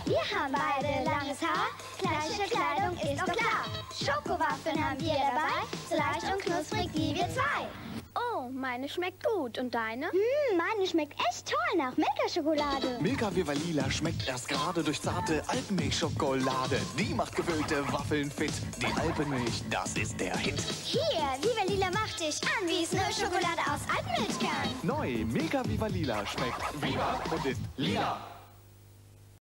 Wir haben beide langes Haar, gleiche Kleidung ist doch klar. Schokowaffeln haben wir dabei, so leicht und knusprig wie wir zwei. Oh, meine schmeckt gut. Und deine? Meine schmeckt echt toll nach Milka-Schokolade. Milka Viva Lila schmeckt erst gerade durch zarte Alpenmilchschokolade. Die macht gefüllte Waffeln fit. Die Alpenmilch, das ist der Hit. Hier, Viva Lila macht dich an, wie es nur Schokolade aus Alpenmilch kann. Neu, Milka Viva Lila schmeckt Viva und ist lila.